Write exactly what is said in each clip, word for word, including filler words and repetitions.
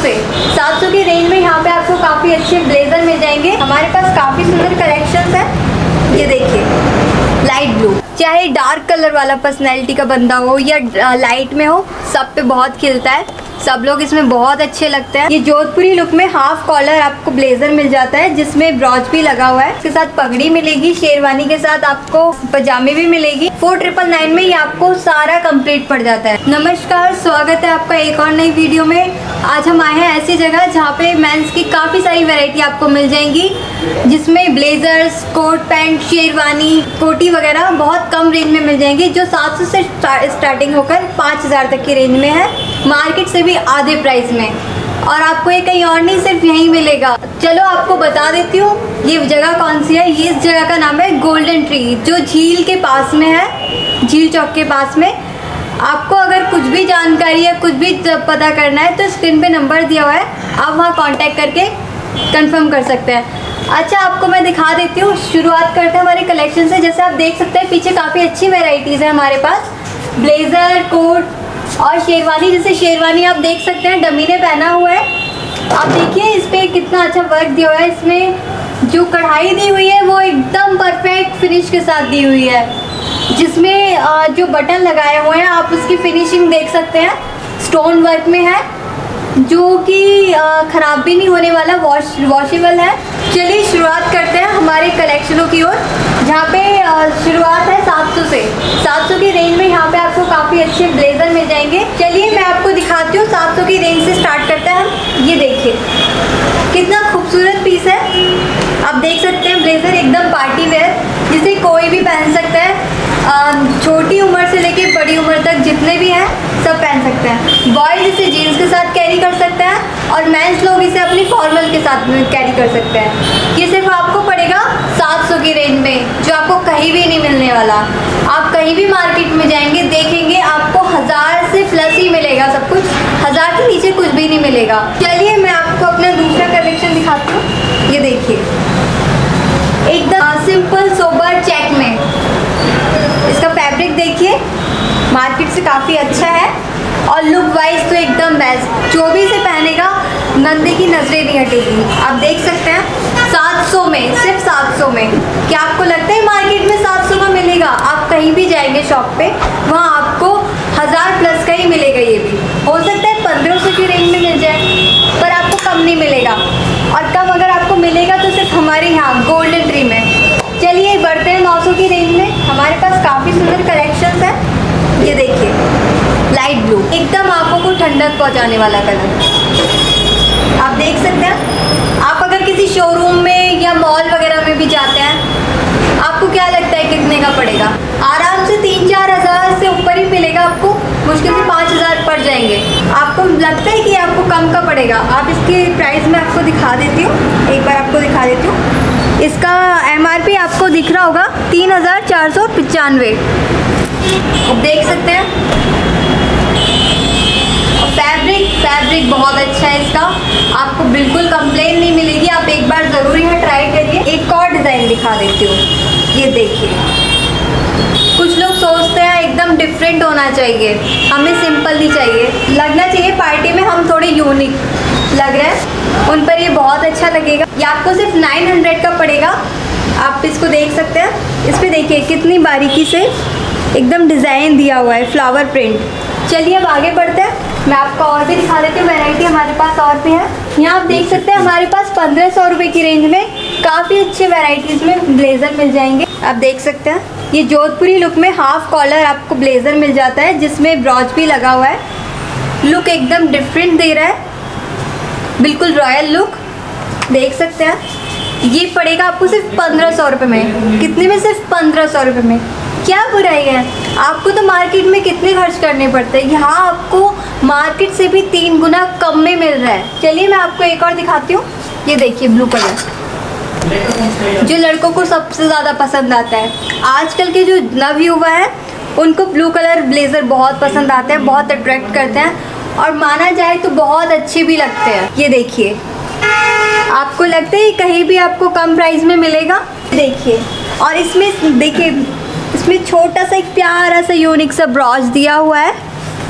से सात सौ की रेंज में यहाँ पे आपको काफ़ी अच्छे ब्लेजर मिल जाएंगे। हमारे पास काफ़ी सुंदर कलेक्शंस है। ये देखिए लाइट ब्लू, चाहे डार्क कलर वाला पर्सनैलिटी का बंदा हो या लाइट में हो, सब पे बहुत खिलता है। सब लोग इसमें बहुत अच्छे लगते हैं। ये जोधपुरी लुक में हाफ कॉलर आपको ब्लेजर मिल जाता है जिसमें ब्रॉच भी लगा हुआ है। इसके साथ पगड़ी मिलेगी, शेरवानी के साथ आपको पजामे भी मिलेगी। फोर ट्रिपल नाइन में ये आपको सारा कंप्लीट पड़ जाता है। नमस्कार, स्वागत है आपका एक और नई वीडियो में। आज हम आए हैं ऐसी जगह जहाँ पे मेंस की काफ़ी सारी वैरायटी आपको मिल जाएंगी, जिसमें ब्लेजर्स, कोट पैंट, शेरवानी, कोटी वगैरह बहुत कम रेंज में मिल जाएंगी, जो सात सौ से स्टार्टिंग होकर पाँच हज़ार तक की रेंज में है, मार्केट से भी आधे प्राइस में। और आपको ये कहीं और नहीं, सिर्फ यहीं मिलेगा। चलो आपको बता देती हूँ ये जगह कौन सी है। ये इस जगह का नाम है गोल्डन ट्री, जो झील के पास में है, झील चौक के पास में। आपको अगर कुछ भी जानकारी या कुछ भी पता करना है तो स्क्रीन पे नंबर दिया हुआ है, आप वहाँ कांटेक्ट करके कंफर्म कर सकते हैं। अच्छा, आपको मैं दिखा देती हूँ। शुरुआत करते हैं हमारे कलेक्शन से। जैसे आप देख सकते हैं पीछे काफ़ी अच्छी वेराइटीज़ है हमारे पास, ब्लेज़र, कोट और शेरवानी। जैसे शेरवानी आप देख सकते हैं डमी ने पहना हुआ है। आप देखिए इस पर कितना अच्छा वर्क दिया हुआ है। इसमें जो कढ़ाई दी हुई है वो एकदम परफेक्ट फिनिश के साथ दी हुई है, जिसमें जो बटन लगाए हुए हैं आप उसकी फिनिशिंग देख सकते हैं। स्टोन वर्क में है, जो कि ख़राब भी नहीं होने वाला, वॉश वॉशेबल है। चलिए शुरुआत करते हैं हमारे कलेक्शनों की ओर, जहाँ पे शुरुआत है सात सौ से। सात सौ की रेंज में यहाँ पे आपको काफ़ी अच्छे ब्लेजर मिल जाएंगे। चलिए मैं आपको दिखाती हूँ। सात सौ की रेंज से स्टार्ट करते हैं हम। ये देखिए कितना खूबसूरत पीस है। आप देख सकते हैं ब्लेजर एकदम पार्टी वेयर, जिसे कोई भी पहन सकता है। छोटी उम्र से लेके बड़ी उम्र तक जितने भी हैं सब पहन सकते हैं। बॉयज इसे जीन्स के साथ कैरी कर सकते हैं और मेंस लोग इसे अपनी फॉर्मल के साथ में कैरी कर सकते हैं। ये सिर्फ आपको पड़ेगा सात सौ की रेंज में, जो आपको कहीं भी नहीं मिलने वाला। आप कहीं भी मार्केट में जाएंगे देखेंगे आपको हज़ार से प्लस ही मिलेगा सब कुछ, हज़ार के नीचे कुछ भी नहीं मिलेगा। चलिए मैं आपको अपना दूसरा कलेक्शन दिखाती हूँ। ये देखिए एकदम सिंपल सोबर चेक में, इसका फैब्रिक देखिए मार्केट से काफ़ी अच्छा है और लुक वाइज तो एकदम बेस्ट। जो भी इसे पहनेगा नंदे की नजरें नहीं हटेगी। आप देख सकते हैं सात सौ में, सिर्फ सात सौ में। क्या आपको लगता है मार्केट में सात सौ का मिलेगा? आप कहीं भी जाएंगे शॉप पे, वहाँ आपको हज़ार प्लस का ही मिलेगा। ये भी हो सकता है पंद्रह सौ की रेंज में मिल जाए, पर आपको कम नहीं मिलेगा। और कम अगर आपको मिलेगा तो सिर्फ हमारे यहाँ गोल्डन ट्री में। चलिए बढ़ते हैं नौ सौ की रेंज में। हमारे पास काफ़ी सुंदर कलेक्शंस है। ये देखिए लाइट ब्लू, एकदम आंखों को ठंडक पहुंचाने वाला कलर। आप देख सकते हैं। आप अगर किसी शोरूम में या मॉल वगैरह में भी जाते हैं, आपको क्या लगता है कितने का पड़ेगा? आराम से तीन चार हज़ार से ऊपर ही मिलेगा आपको, मुश्किल से पाँच हज़ार पड़ जाएंगे। आपको लगता है कि आपको कम का पड़ेगा? आप इसके प्राइस में आपको दिखा देती हूँ, एक बार आपको दिखा देती हूँ। इसका एम आर पी आपको दिख रहा होगा तीन हज़ार चार सौ पचानवे। देख सकते हैं। और फैब्रिक फैब्रिक बहुत अच्छा है इसका, आपको बिल्कुल कंप्लेन नहीं मिलेगी। आप एक बार ज़रूर यहाँ ट्राई करिए। एक और डिज़ाइन दिखा देती हूँ। ये देखिए, कुछ लोग सोचते हैं एकदम डिफरेंट होना चाहिए, हमें सिंपल नहीं चाहिए, लगना चाहिए पार्टी में हम थोड़े यूनिक लग रहे हैं, उन पर ये बहुत अच्छा लगेगा। ये आपको सिर्फ नाइन हंड्रेड का पड़ेगा। आप इसको देख सकते हैं। इस पर देखिए कितनी बारीकी से एकदम डिज़ाइन दिया हुआ है, फ्लावर प्रिंट। चलिए अब आगे बढ़ते हैं। मैं आपको और भी दिखा देती हूँ, वैरायटी हमारे पास और भी है। यहाँ आप देख सकते हैं हमारे पास पंद्रह सौ रुपये की रेंज में काफ़ी अच्छे वैरायटीज़ में ब्लेज़र मिल जाएंगे। आप देख सकते हैं ये जोधपुरी लुक में हाफ कॉलर आपको ब्लेज़र मिल जाता है, जिसमें ब्रॉच भी लगा हुआ है। लुक एकदम डिफरेंट दे रहा है, बिल्कुल रॉयल लुक। देख सकते हैं ये पड़ेगा आपको सिर्फ पंद्रह सौ रुपये में। कितने में? सिर्फ पंद्रह सौ रुपये में। क्या बुराई है? आपको तो मार्केट में कितने खर्च करने पड़ते हैं, यहाँ आपको मार्केट से भी तीन गुना कम में मिल रहा है। चलिए मैं आपको एक और दिखाती हूँ। ये देखिए ब्लू कलर, जो लड़कों को सबसे ज़्यादा पसंद आता है। आजकल के जो नव युवा है उनको ब्लू कलर ब्लेज़र बहुत पसंद आते हैं, बहुत अट्रैक्ट करते हैं और माना जाए तो बहुत अच्छे भी लगते हैं। ये देखिए, आपको लगता है कहीं भी आपको कम प्राइस में मिलेगा? देखिए, और इसमें देखिए इसमें छोटा सा एक प्यारा सा यूनिक सा ब्रॉच दिया हुआ है।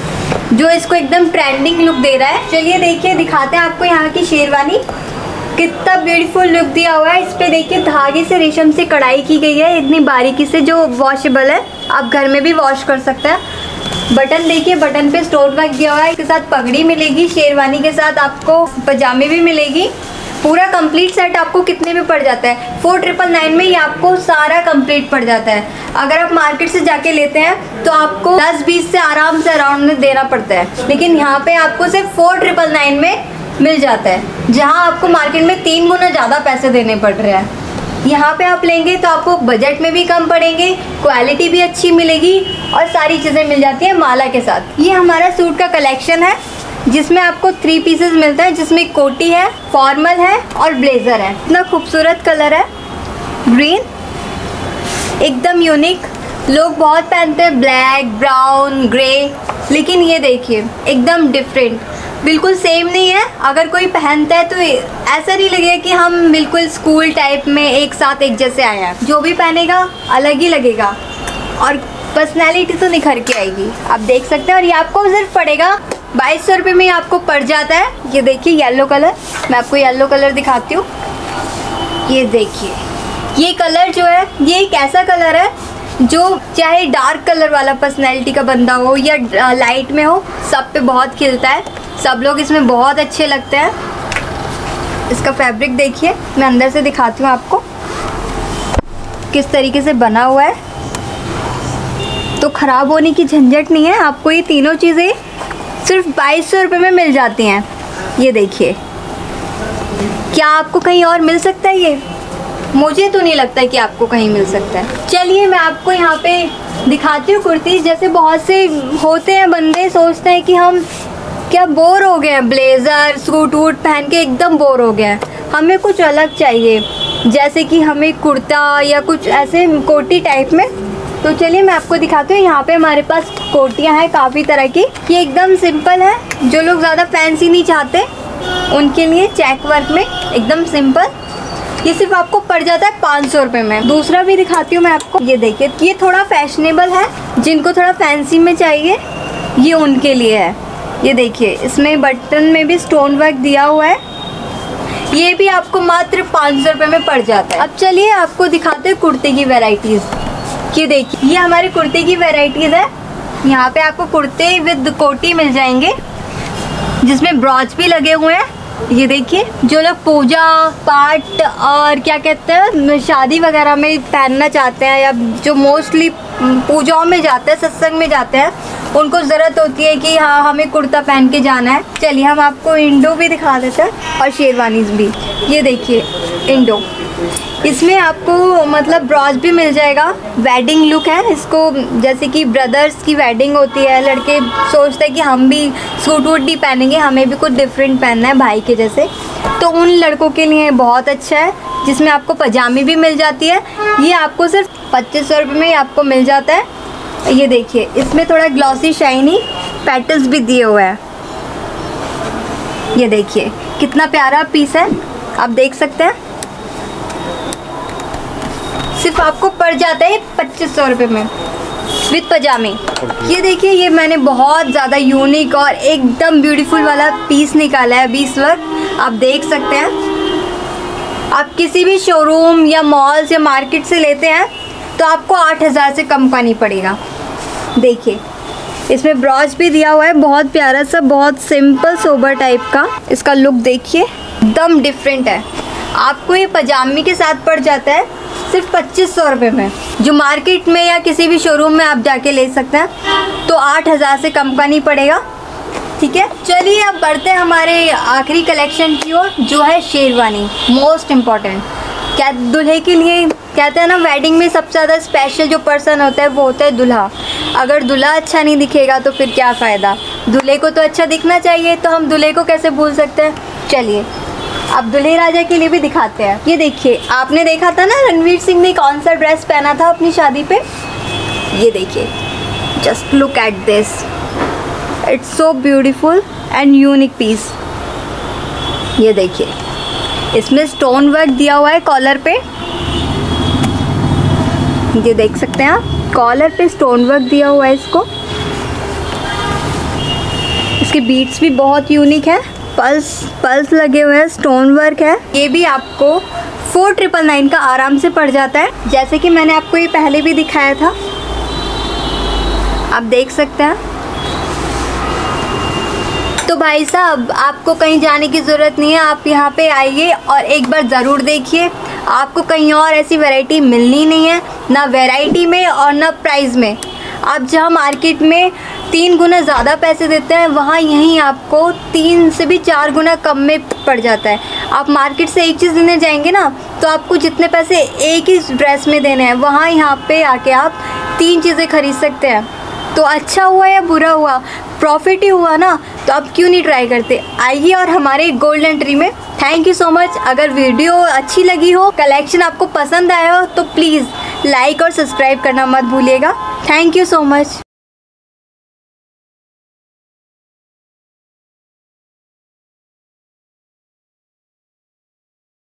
जो इसको एकदम ट्रेंडिंग लुक दे रहा है। चलिए देखिए, दिखाते हैं आपको यहाँ की शेरवानी। कितना ब्यूटीफुल लुक दिया हुआ है। इस पे देखिए धागे से रेशम से कढ़ाई की गई है इतनी बारीकी से, जो वॉशेबल है, आप घर में भी वॉश कर सकते हैं। बटन देखिए, बटन पे स्टोन वर्क दिया हुआ है। इसके साथ पगड़ी मिलेगी, शेरवानी के साथ आपको पजामे भी मिलेगी। पूरा कंप्लीट सेट आपको कितने में पड़ जाता है? फोर ट्रिपल नाइन में ये आपको सारा कंप्लीट पड़ जाता है। अगर आप मार्केट से जाके लेते हैं तो आपको दस बीस से आराम से अराउंड में देना पड़ता है, लेकिन यहाँ पे आपको सिर्फ फोर ट्रिपल नाइन में मिल जाता है, जहाँ आपको मार्केट में तीन गुना ज़्यादा पैसे देने पड़ रहे हैं। यहाँ पे आप लेंगे तो आपको बजट में भी कम पड़ेंगे, क्वालिटी भी अच्छी मिलेगी और सारी चीज़ें मिल जाती हैं माला के साथ। ये हमारा सूट का कलेक्शन है जिसमें आपको थ्री पीसेस मिलता है, जिसमें कोटी है, फॉर्मल है और ब्लेज़र है। इतना खूबसूरत कलर है, ग्रीन, एकदम यूनिक। लोग बहुत पहनते हैं ब्लैक, ब्राउन, ग्रे, लेकिन ये देखिए एकदम डिफरेंट, बिल्कुल सेम नहीं है। अगर कोई पहनता है तो ऐसा नहीं लगेगा कि हम बिल्कुल स्कूल टाइप में एक साथ एक जैसे आए हैं। जो भी पहनेगा अलग ही लगेगा और पर्सनैलिटी तो निखर के आएगी। आप देख सकते हैं। और ये आपको सिर्फ पड़ेगा बाईस सौ रुपये में आपको पड़ जाता है। ये देखिए येलो कलर, मैं आपको येलो कलर दिखाती हूँ। ये देखिए, ये कलर जो है ये एक ऐसा कलर है जो चाहे डार्क कलर वाला पर्सनैलिटी का बंदा हो या लाइट में हो, सब पे बहुत खिलता है। सब लोग इसमें बहुत अच्छे लगते हैं। इसका फैब्रिक देखिए, मैं अंदर से दिखाती हूँ आपको किस तरीके से बना हुआ है। तो ख़राब होने की झंझट नहीं है। आपको ये तीनों चीज़ें सिर्फ बाईस सौ रुपये में मिल जाती हैं। ये देखिए, क्या आपको कहीं और मिल सकता है? ये मुझे तो नहीं लगता है कि आपको कहीं मिल सकता है। चलिए मैं आपको यहाँ पे दिखाती हूँ कुर्ती। जैसे बहुत से होते हैं बंदे, सोचते हैं कि हम क्या बोर हो गए हैं, ब्लेज़र सूट वूट पहन के एकदम बोर हो गए हैं, हमें कुछ अलग चाहिए, जैसे कि हमें कुर्ता या कुछ ऐसे कोटी टाइप में। तो चलिए मैं आपको दिखाती हूँ। यहाँ पे हमारे पास कोटियाँ हैं काफ़ी तरह की। ये एकदम सिंपल है, जो लोग ज़्यादा फैंसी नहीं चाहते उनके लिए चेक वर्क में एकदम सिंपल। ये सिर्फ आपको पड़ जाता है पाँच सौ रुपये में। दूसरा भी दिखाती हूँ मैं आपको। ये देखिए, ये थोड़ा फैशनेबल है, जिनको थोड़ा फैंसी में चाहिए ये उनके लिए है। ये देखिए, इसमें बटन में भी स्टोन वर्क दिया हुआ है। ये भी आपको मात्र पाँच सौ रुपये में पड़ जाता है। अब चलिए आपको दिखाते हैं कुर्ते की वेराइटीज़। ये देखिए, ये हमारे कुर्ते की वेराइटीज़ है। यहाँ पे आपको कुर्ते विद कोटी मिल जाएंगे, जिसमें ब्रॉच भी लगे हुए हैं। ये देखिए, जो लोग पूजा पाठ और क्या कहते हैं शादी वगैरह में पहनना चाहते हैं, या जो मोस्टली पूजाओं में जाते हैं, सत्संग में जाते हैं, उनको ज़रूरत होती है कि हाँ हमें कुर्ता पहन के जाना है। चलिए हम आपको इंडो भी दिखा देते हैं और शेरवानीज भी। ये देखिए इंडो, इसमें आपको मतलब ब्रॉच भी मिल जाएगा। वेडिंग लुक है इसको, जैसे कि ब्रदर्स की वेडिंग होती है, लड़के सोचते हैं कि हम भी सूट वूट नहीं पहनेंगे, हमें भी कुछ डिफरेंट पहनना है भाई के जैसे, तो उन लड़कों के लिए बहुत अच्छा है। जिसमें आपको पजामी भी मिल जाती है। ये आपको सिर्फ पच्चीस सौ रुपये में आपको मिल जाता है। ये देखिए, इसमें थोड़ा ग्लॉसी शाइनी पैटल्स भी दिए हुए हैं। ये देखिए कितना प्यारा पीस है, आप देख सकते हैं। सिर्फ आपको पड़ जाता है पच्चीस सौ रुपये में विद पजामे। ये देखिए, ये मैंने बहुत ज़्यादा यूनिक और एकदम ब्यूटीफुल वाला पीस निकाला है, बीस वर्क, आप देख सकते हैं। आप किसी भी शोरूम या मॉल्स या मार्केट से लेते हैं तो आपको आठ हज़ार से कम का नहीं पड़ेगा। देखिए, इसमें ब्रॉच भी दिया हुआ है, बहुत प्यारा सा, बहुत सिंपल सोबर टाइप का। इसका लुक देखिए, एकदम डिफरेंट है। आपको ये पजामी के साथ पड़ जाता है सिर्फ पच्चीस सौ रुपये में, जो मार्केट में या किसी भी शोरूम में आप जाके ले सकते हैं तो आठ हज़ार से कम का नहीं पड़ेगा। ठीक है, चलिए अब बढ़ते हैं हमारे आखिरी कलेक्शन की ओर, जो है शेरवानी, मोस्ट इम्पॉर्टेंट। क्या दूल्हे के लिए कहते हैं ना, वेडिंग में सबसे ज़्यादा स्पेशल जो पर्सन होता है वो होता है दूल्हा। अगर दूल्हा अच्छा नहीं दिखेगा तो फिर क्या फ़ायदा, दूल्हे को तो अच्छा दिखना चाहिए, तो हम दूल्हे को कैसे भूल सकते हैं। चलिए अब दूल्हे राजा के लिए भी दिखाते हैं। ये देखिए, आपने देखा था ना रणवीर सिंह ने कौन सा ड्रेस पहना था अपनी शादी पे। ये देखिए, just look at this, it's so beautiful and unique piece. ये देखिए, इसमें स्टोन वर्क दिया हुआ है कॉलर पे, ये देख सकते हैं आप, कॉलर पे स्टोन वर्क दिया हुआ है इसको। इसके बीट्स भी बहुत यूनिक है, पल्स पल्स लगे हुए हैं, स्टोन वर्क है। ये भी आपको फोर ट्रिपल नाइन का आराम से पड़ जाता है, जैसे कि मैंने आपको ये पहले भी दिखाया था, आप देख सकते हैं। तो भाई साहब आपको कहीं जाने की ज़रूरत नहीं है, आप यहाँ पे आइए और एक बार ज़रूर देखिए। आपको कहीं और ऐसी वैरायटी मिलनी नहीं है, ना वैरायटी में और ना प्राइस में। आप जहाँ मार्केट में तीन गुना ज़्यादा पैसे देते हैं, वहाँ यहीं आपको तीन से भी चार गुना कम में पड़ जाता है। आप मार्केट से एक चीज़ लेने जाएंगे ना, तो आपको जितने पैसे एक ही ड्रेस में देने हैं, वहाँ यहाँ पे आके आप तीन चीज़ें खरीद सकते हैं। तो अच्छा हुआ या बुरा हुआ, प्रॉफिट ही हुआ ना, तो आप क्यों नहीं ट्राई करते। आइए और हमारे गोल्डन ट्री में। Thank you so much. अगर वीडियो अच्छी लगी हो, कलेक्शन आपको पसंद आया हो, तो प्लीज़ लाइक और सब्सक्राइब करना मत भूलिएगा। Thank you so much.